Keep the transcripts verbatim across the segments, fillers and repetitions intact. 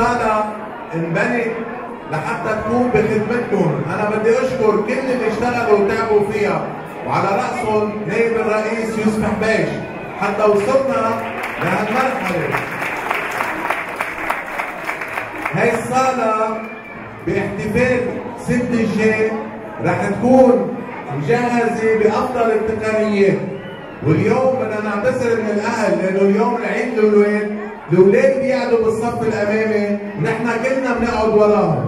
الصالة انبنت لحتى تكون بخدمتكم. أنا بدي أشكر كل اللي اشتغلوا وتعبوا فيها، وعلى رأسهم نائب الرئيس يوسف حبيش حتى وصلنا لهالمرحلة. هاي الصالة باحتفال ست الجاي رح تكون مجهزة بأفضل التقنيات، واليوم بدنا نعتذر من الأهل لأنه اليوم العيد للولاد، الأولاد بيقعدوا بالصف الأمامي ونحن كلنا بنقعد وراهم.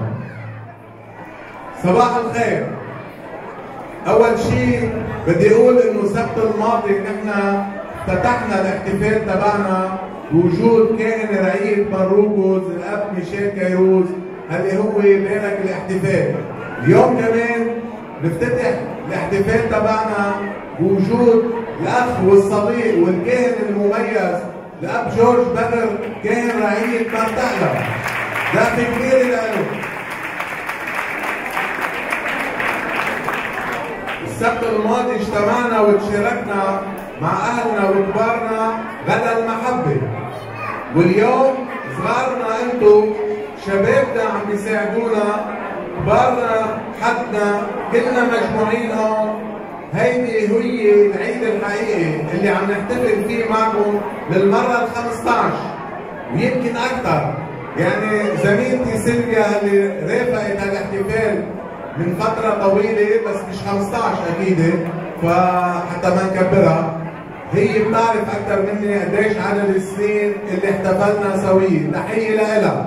صباح الخير. أول شيء بدي أقول إنه السبت الماضي نحن افتتحنا الاحتفال تبعنا بوجود كائن رعية مروكوز الأب ميشيل كيروز اللي هو بارك الاحتفال. اليوم كمان نفتتح الاحتفال تبعنا بوجود الأخ والصديق والكاهن المميز الأب جورج بدر كاهن رعية مرتقلة. دعم كبير له. السبت الماضي اجتمعنا وتشاركنا مع أهلنا وكبارنا غدا المحبة، واليوم صغارنا انتم شبابنا عم بيساعدونا، كبارنا حدنا كلنا مجموعين هون. هيدي هي العيد الحقيقي اللي عم نحتفل فيه معكم للمرة الخمسطعش ويمكن أكثر. يعني زميلتي سيلفيا اللي رافقت هالاحتفال من فترة طويلة بس مش خمسطعش أكيد، فحتى ما نكبرها، هي بتعرف أكثر مني قديش عدد السنين اللي احتفلنا سويا. تحية لها.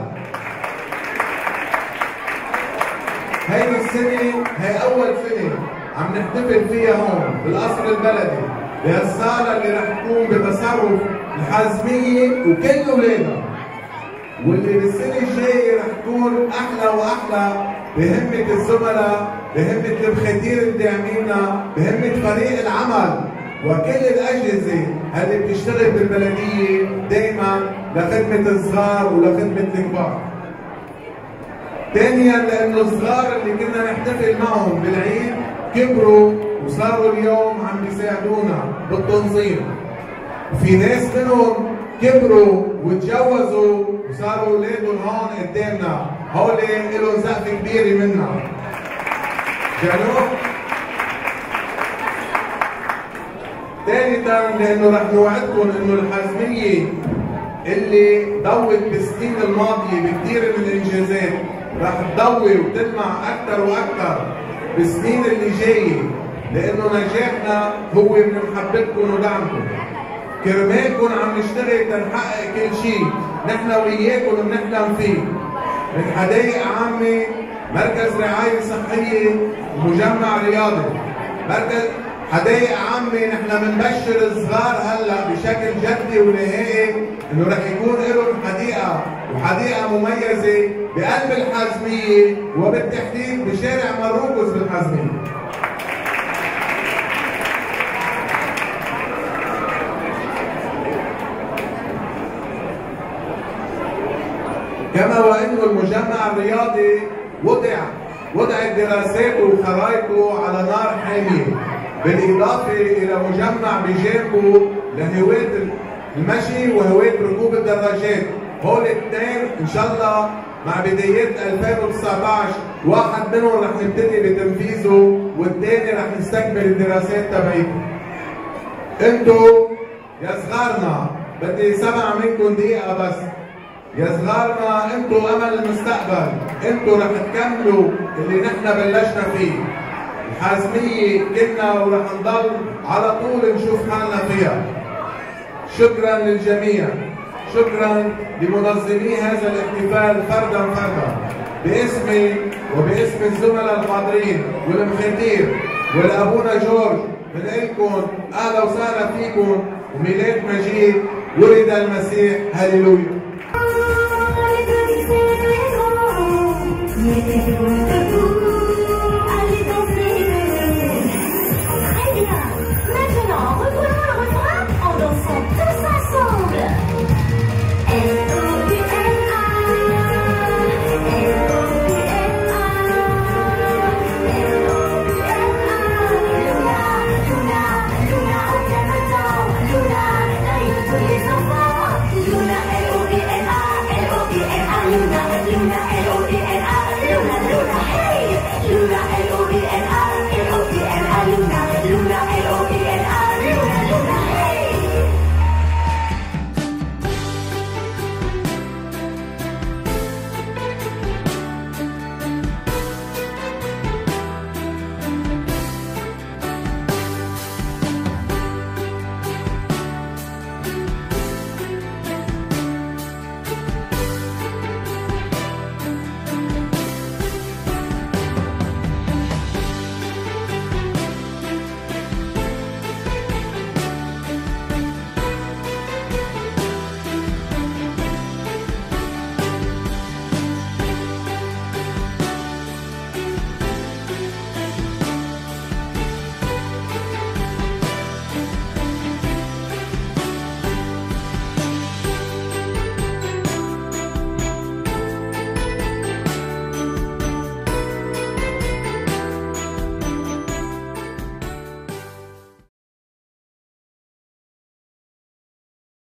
هيدي السنة هي أول سنة عم نحتفل فيها هون بالقصر البلدي بهالصالة اللي رح تكون بتصرف الحازمية وكل أولادها، واللي بالسنة الجاية رح تكون أحلى وأحلى بهمة الزملاء، بهمة المخاتير الداعمينا، بهمة فريق العمل وكل الأجهزة اللي بتشتغل بالبلدية دايما لخدمة الصغار ولخدمة الكبار. ثانيا لأنه الصغار اللي كنا نحتفل معهم بالعيد كبروا وصاروا اليوم عم بيساعدونا بالتنظيم، وفي ناس منهم كبروا وتجوزوا وصاروا اولادهم هون قدامنا، هول لهم زقفه كبيره منا. جانوب. ثالثا لانه رح نوعدكم انه الحازميه اللي ضوت بالسنين الماضيه بكثير من الانجازات رح تضوي وتلمع اكثر واكثر بالسنين اللي جايه، لانه نجاحنا هو من محبتكم ودعمكم. كرمالكم عم نشتغل تنحقق كل شيء نحن وياكم بنحلم فيه، من حدائق عامه، مركز رعايه صحيه، ومجمع رياضي. مركز حدائق عامه نحن بنبشر الصغار هلا بشكل جدي ونهائي انه رح يكون لهم حديقه وحديقه مميزه بقلب الحازميه وبالتحديد بشارع مروكوز بالحازميه. كما وانه المجمع الرياضي وضع وضعت دراساته وخرائطه على نار حاميه، بالاضافه الى مجمع بجانبه لهواة المشي وهواة ركوب الدراجات. هول الاثنين ان شاء الله مع بدايات ألفين وتسعطعش واحد منهم رح نبتدي بتنفيذه والثاني رح نستكمل الدراسات تبعيته. انتو يا صغارنا بدي سمع منكم دقيقه بس. يا صغارنا انتو امل المستقبل، انتو رح تكملوا اللي نحن بلشنا فيه. الحازميه كنا ورح نضل على طول نشوف حالنا فيها. شكرا للجميع، شكرا لمنظمي هذا الاحتفال فردا فردا، باسمي وباسم الزملاء الحاضرين والمخاتير والابونا جورج بنقول لكم اهلا وسهلا فيكم وميلاد مجيد، ولد المسيح، هللويا.